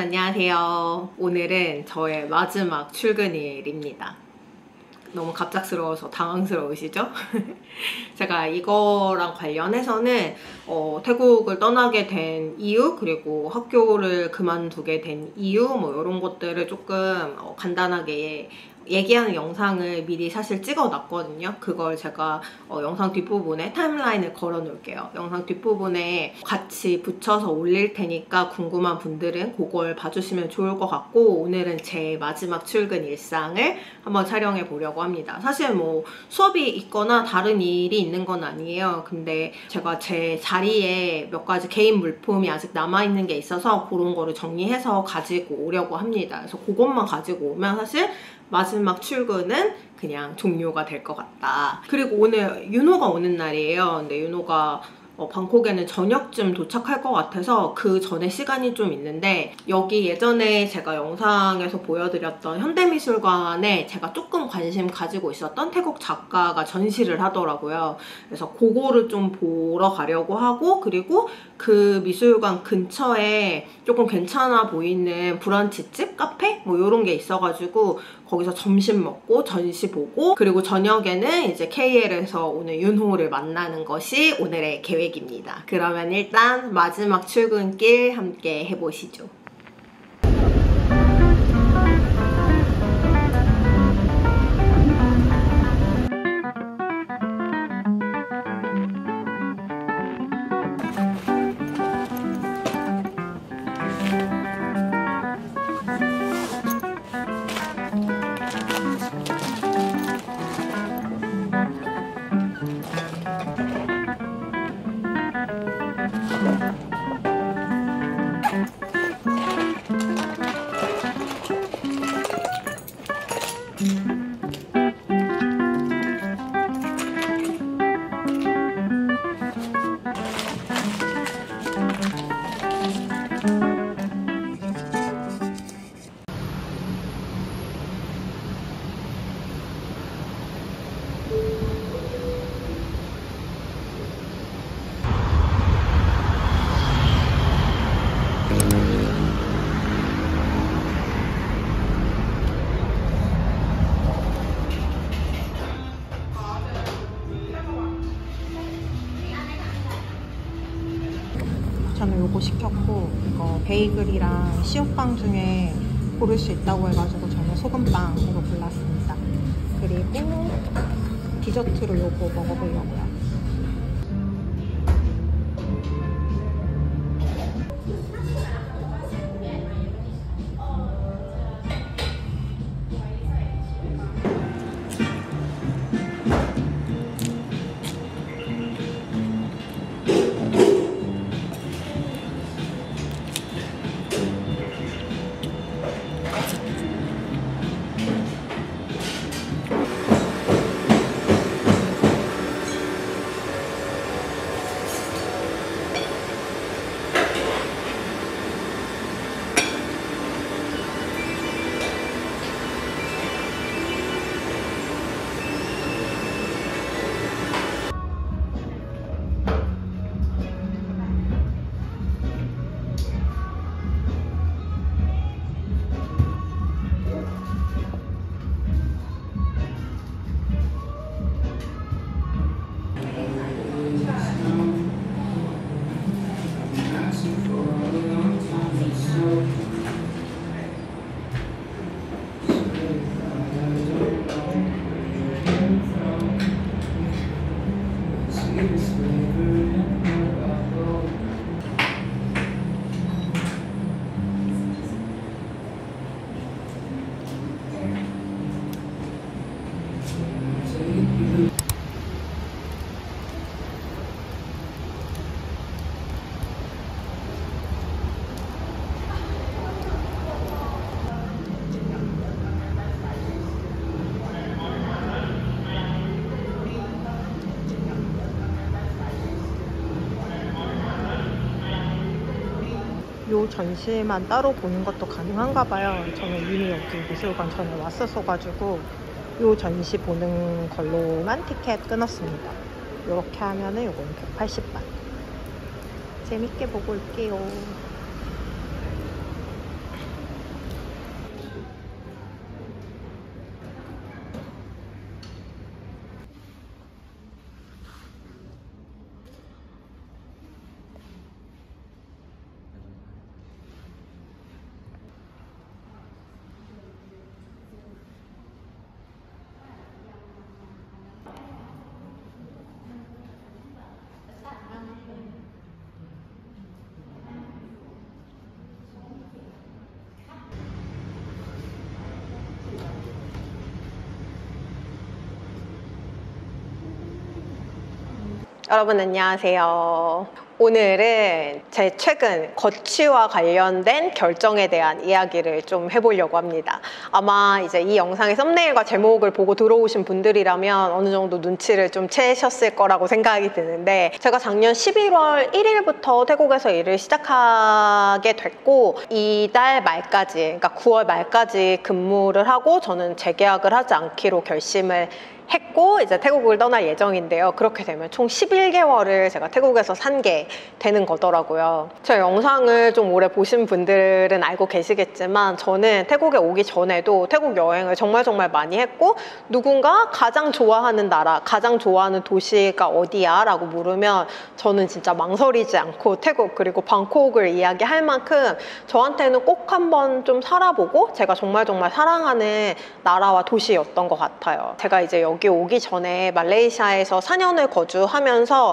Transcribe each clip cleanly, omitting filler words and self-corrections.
안녕하세요. 오늘은 저의 마지막 출근일입니다. 너무 갑작스러워서 당황스러우시죠? 제가 이거랑 관련해서는 태국을 떠나게 된 이유, 그리고 학교를 그만두게 된 이유, 이런 것들을 조금 간단하게 얘기하는 영상을 미리 사실 찍어놨거든요. 그걸 제가 영상 뒷부분에 타임라인을 걸어 놓을게요. 영상 뒷부분에 같이 붙여서 올릴 테니까 궁금한 분들은 그걸 봐주시면 좋을 것 같고, 오늘은 제 마지막 출근 일상을 한번 촬영해 보려고 합니다. 사실 수업이 있거나 다른 일이 있는 건 아니에요. 근데 제가 제 자리에 몇 가지 개인 물품이 아직 남아있는 게 있어서 그런 거를 정리해서 가지고 오려고 합니다. 그래서 그것만 가지고 오면 사실 마지막 출근은 그냥 종료가 될 것 같다. 그리고 오늘 윤호가 오는 날이에요. 근데 윤호가 방콕에는 저녁쯤 도착할 것 같아서 그 전에 시간이 좀 있는데, 여기 예전에 제가 영상에서 보여드렸던 현대미술관에 제가 조금 관심 가지고 있었던 태국 작가가 전시를 하더라고요. 그래서 그거를 좀 보러 가려고 하고, 그리고 그 미술관 근처에 조금 괜찮아 보이는 브런치집, 카페? 이런 게 있어가지고 거기서 점심 먹고 전시 보고, 그리고 저녁에는 이제 KL에서 오늘 윤호를 만나는 것이 오늘의 계획입니다. 그러면 일단 마지막 출근길 함께 해보시죠. 저는 요거 시켰고, 이거 베이글이랑 시오빵 중에 고를 수 있다고 해가지고 저는 소금빵으로 골랐습니다. 그리고 디저트로 요거 먹어보려고요. 요 전시만 따로 보는 것도 가능한가 봐요. 저는 이미 여기 미술관 전에 왔었어가지고 요 전시 보는 걸로만 티켓 끊었습니다. 요렇게 하면은 요건 180바. 재밌게 보고 올게요. 여러분 안녕하세요. 오늘은 제 최근 거취와 관련된 결정에 대한 이야기를 좀 해보려고 합니다. 아마 이제 이 영상의 썸네일과 제목을 보고 들어오신 분들이라면 어느 정도 눈치를 좀 채셨을 거라고 생각이 드는데, 제가 작년 11월 1일부터 태국에서 일을 시작하게 됐고 이달 말까지, 그러니까 9월 말까지 근무를 하고 저는 재계약을 하지 않기로 결심을 했고 이제 태국을 떠날 예정인데요. 그렇게 되면 총 11개월을 제가 태국에서 산 게 되는 거더라고요. 제 영상을 좀 오래 보신 분들은 알고 계시겠지만 저는 태국에 오기 전에도 태국 여행을 정말 많이 했고, 누군가 가장 좋아하는 나라, 가장 좋아하는 도시가 어디야? 라고 물으면 저는 진짜 망설이지 않고 태국 그리고 방콕을 이야기할 만큼 저한테는 꼭 한번 좀 살아보고 제가 정말 사랑하는 나라와 도시였던 것 같아요. 제가 이제 여기 오기 전에 말레이시아에서 4년을 거주하면서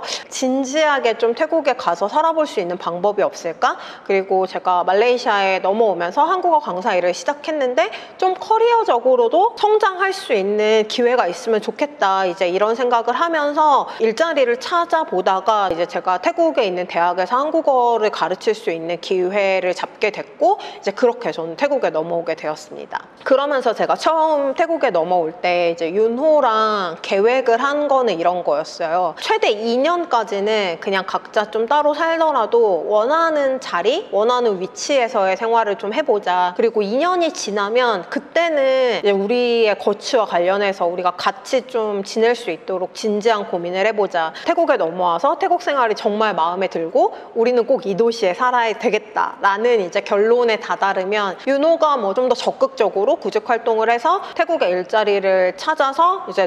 진지하게 좀 태국에 가서 살아볼 수 있는 방법이 없을까? 그리고 제가 말레이시아에 넘어오면서 한국어 강사 일을 시작했는데 좀 커리어적으로도 성장할 수 있는 기회가 있으면 좋겠다, 이제 이런 생각을 하면서 일자리를 찾아보다가 이제 제가 태국에 있는 대학에서 한국어를 가르칠 수 있는 기회를 잡게 됐고 이제 그렇게 저는 태국에 넘어오게 되었습니다. 그러면서 제가 처음 태국에 넘어올 때 이제 윤호랑 계획을 한 거는 이런 거였어요. 최대 2년까지는 그냥 각자 좀 따로 살더라도 원하는 자리, 원하는 위치에서의 생활을 좀 해보자. 그리고 2년이 지나면 그때는 이제 우리의 거취와 관련해서 우리가 같이 좀 지낼 수 있도록 진지한 고민을 해보자. 태국에 넘어와서 태국 생활이 정말 마음에 들고 우리는 꼭 이 도시에 살아야 되겠다라는 이제 결론에 다다르면 윤호가 뭐 좀 더 적극적으로 구직 활동을 해서 태국의 일자리를 찾아서 이제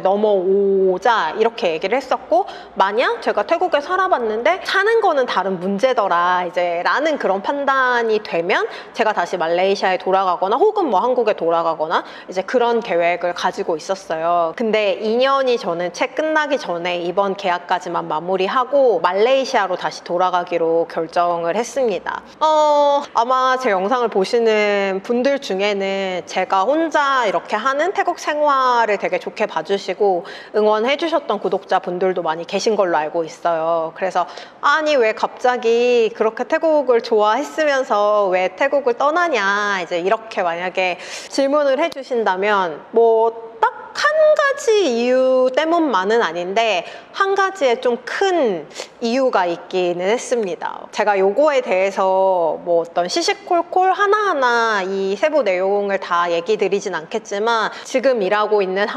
넘어오자 이렇게 얘기를 했었고, 만약 제가 태국에 살아봤는데 사는 거는 다른 문제더라 이제 라는 그런 판단이 되면 제가 다시 말레이시아에 돌아가거나 혹은 뭐 한국에 돌아가거나 이제 그런 계획을 가지고 있었어요. 근데 2년이 저는 채 끝나기 전에 이번 계약까지만 마무리하고 말레이시아로 다시 돌아가기로 결정을 했습니다. 아마 제 영상을 보시는 분들 중에는 제가 혼자 이렇게 하는 태국 생활을 되게 좋게 봐주시고 응원해 주셨던 구독자분들도 많이 계신 걸로 알고 있어요. 그래서 아니 왜 갑자기 그렇게 태국을 좋아했으면서 왜 태국을 떠나냐, 이제 이렇게 만약에 질문을 해 주신다면 뭐 딱 한 가지 이유 때문만은 아닌데 한 가지의 좀 큰 이유가 있기는 했습니다. 제가 요거에 대해서 뭐 어떤 시시콜콜 하나하나 이 세부 내용을 다 얘기 드리진 않겠지만 지금 일하고 있는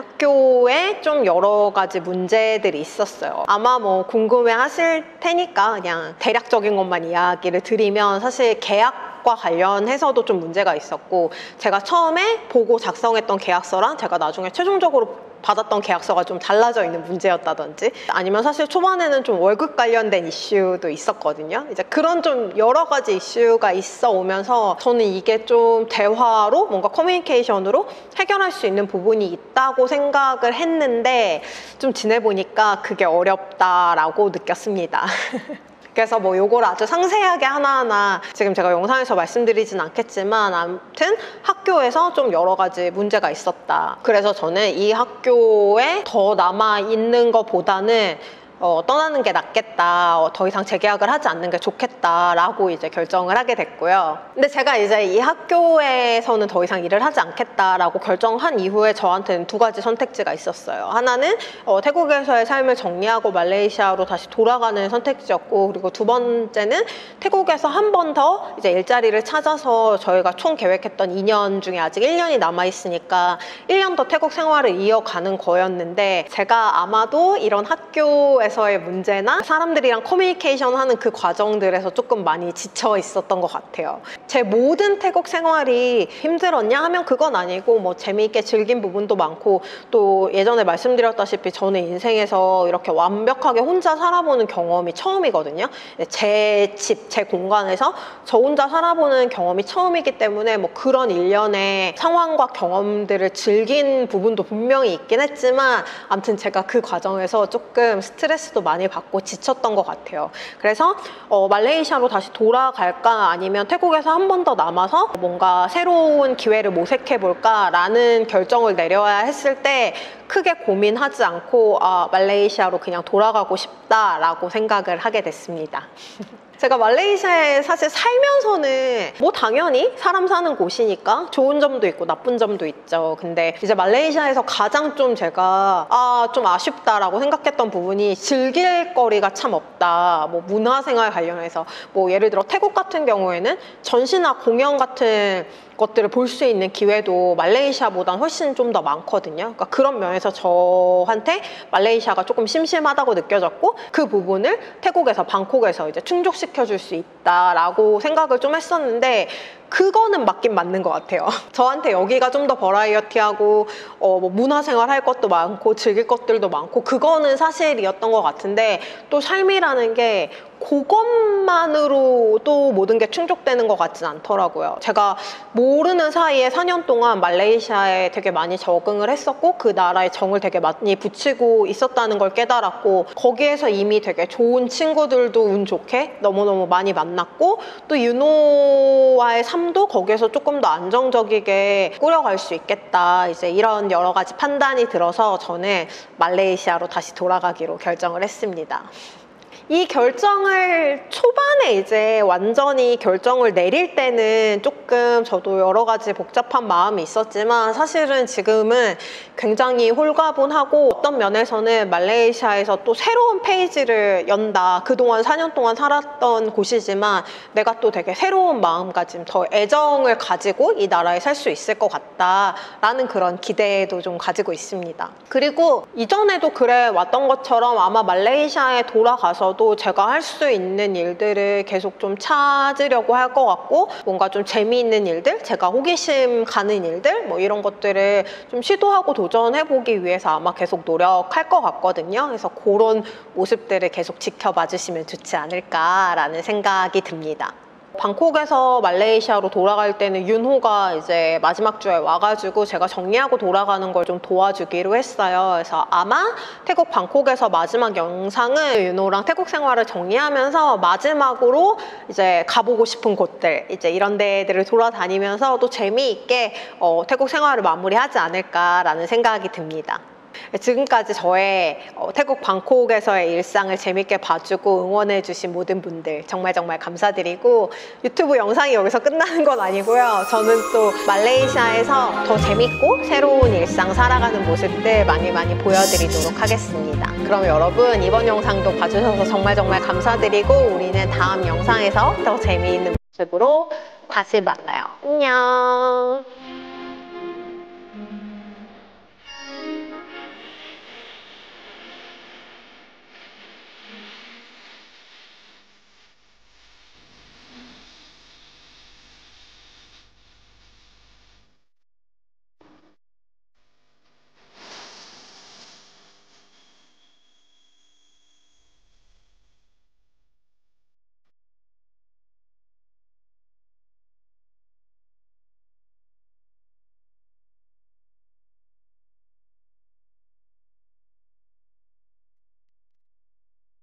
학교에 좀 여러 가지 문제들이 있었어요. 아마 뭐 궁금해 하실 테니까 그냥 대략적인 것만 이야기를 드리면, 사실 계약과 관련해서도 좀 문제가 있었고 제가 처음에 보고 작성했던 계약서랑 제가 나중에 최종적으로 받았던 계약서가 좀 달라져 있는 문제였다든지, 아니면 사실 초반에는 좀 월급 관련된 이슈도 있었거든요. 이제 그런 좀 여러 가지 이슈가 있어 오면서 저는 이게 좀 대화로 뭔가 커뮤니케이션으로 해결할 수 있는 부분이 있다고 생각을 했는데 좀 지내보니까 그게 어렵다라고 느꼈습니다. 그래서 뭐 요걸 아주 상세하게 하나하나 지금 제가 영상에서 말씀드리진 않겠지만 아무튼 학교에서 좀 여러 가지 문제가 있었다. 그래서 저는 이 학교에 더 남아있는 것보다는 떠나는 게 낫겠다, 더 이상 재계약을 하지 않는 게 좋겠다라고 이제 결정을 하게 됐고요. 근데 제가 이제 이 학교에서는 더 이상 일을 하지 않겠다라고 결정한 이후에 저한테는 두 가지 선택지가 있었어요. 하나는 태국에서의 삶을 정리하고 말레이시아로 다시 돌아가는 선택지였고, 그리고 두 번째는 태국에서 한 번 더 이제 일자리를 찾아서 저희가 총 계획했던 2년 중에 아직 1년이 남아있으니까 1년 더 태국 생활을 이어가는 거였는데, 제가 아마도 이런 학교에서의 문제나 사람들이랑 커뮤니케이션 하는 그 과정들에서 조금 많이 지쳐 있었던 것 같아요. 제 모든 태국 생활이 힘들었냐 하면 그건 아니고 뭐 재미있게 즐긴 부분도 많고, 또 예전에 말씀드렸다시피 저는 인생에서 이렇게 완벽하게 혼자 살아보는 경험이 처음이거든요. 제 집, 제 공간에서 저 혼자 살아보는 경험이 처음이기 때문에 뭐 그런 일련의 상황과 경험들을 즐긴 부분도 분명히 있긴 했지만, 아무튼 제가 그 과정에서 조금 스트레스 스트레스도 많이 받고 지쳤던 것 같아요. 그래서 말레이시아로 다시 돌아갈까 아니면 태국에서 한 번 더 남아서 뭔가 새로운 기회를 모색해볼까 라는 결정을 내려야 했을 때 크게 고민하지 않고 말레이시아로 그냥 돌아가고 싶다라고 생각을 하게 됐습니다. 제가 말레이시아에 사실 살면서는 뭐 당연히 사람 사는 곳이니까 좋은 점도 있고 나쁜 점도 있죠. 근데 이제 말레이시아에서 가장 좀 제가 좀 아쉽다라고 생각했던 부분이 즐길 거리가 참 없다. 뭐 문화생활 관련해서 뭐 예를 들어 태국 같은 경우에는 전시나 공연 같은 것들을 볼 수 있는 기회도 말레이시아보단 훨씬 좀 더 많거든요. 그러니까 그런 면에서 저한테 말레이시아가 조금 심심하다고 느껴졌고 그 부분을 태국에서 방콕에서 이제 충족시켜 줄 수 있다라고 생각을 좀 했었는데 그거는 맞긴 맞는 것 같아요. 저한테 여기가 좀 더 버라이어티하고 뭐 문화생활 할 것도 많고 즐길 것들도 많고 그거는 사실이었던 것 같은데 또 삶이라는 게 그것만으로도 모든 게 충족되는 것 같진 않더라고요. 제가 모르는 사이에 4년 동안 말레이시아에 되게 많이 적응을 했었고 그 나라에 정을 되게 많이 붙이고 있었다는 걸 깨달았고 거기에서 이미 되게 좋은 친구들도 운 좋게 너무너무 많이 만났고 또 윤호와의 삶도 거기에서 조금 더 안정적이게 꾸려갈 수 있겠다. 이제 이런 여러 가지 판단이 들어서 저는 말레이시아로 다시 돌아가기로 결정을 했습니다. 이 결정을 초반에 이제 완전히 결정을 내릴 때는 조금 저도 여러 가지 복잡한 마음이 있었지만 사실은 지금은 굉장히 홀가분하고 어떤 면에서는 말레이시아에서 또 새로운 페이지를 연다. 그동안 4년 동안 살았던 곳이지만 내가 또 되게 새로운 마음가짐, 더 애정을 가지고 이 나라에 살 수 있을 것 같다라는 그런 기대도 좀 가지고 있습니다. 그리고 이전에도 그래 왔던 것처럼 아마 말레이시아에 돌아가서도 제가 할 수 있는 일들을 계속 좀 찾으려고 할 것 같고 뭔가 좀 재미있는 일들, 제가 호기심 가는 일들 뭐 이런 것들을 좀 시도하고 도전해보기 위해서 아마 계속 노력할 것 같거든요. 그래서 그런 모습들을 계속 지켜봐 주시면 좋지 않을까라는 생각이 듭니다. 방콕에서 말레이시아로 돌아갈 때는 윤호가 이제 마지막 주에 와가지고 제가 정리하고 돌아가는 걸 좀 도와주기로 했어요. 그래서 아마 태국 방콕에서 마지막 영상은 윤호랑 태국 생활을 정리하면서 마지막으로 이제 가보고 싶은 곳들 이제 이런 데들을 돌아다니면서 또 재미있게 태국 생활을 마무리하지 않을까라는 생각이 듭니다. 지금까지 저의 태국 방콕에서의 일상을 재밌게 봐주고 응원해주신 모든 분들 정말 감사드리고 유튜브 영상이 여기서 끝나는 건 아니고요. 저는 또 말레이시아에서 더 재밌고 새로운 일상 살아가는 모습들 많이 보여드리도록 하겠습니다. 그럼 여러분 이번 영상도 봐주셔서 정말 감사드리고 우리는 다음 영상에서 더 재미있는 모습으로 다시 만나요. 안녕.